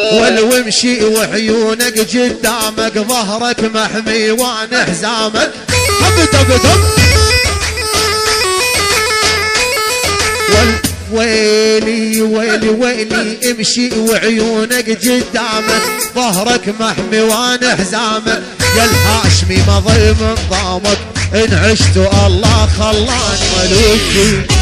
والومشي وعيونك قدامك ظهرك محمي وانا حزامك. ويلي ويلي ويلي امشي وعيونك قدامك ظهرك محمي وانا حزامك. يا الهاشمي ما ظل من ضامك ان عشت الله خلاني ملوكي.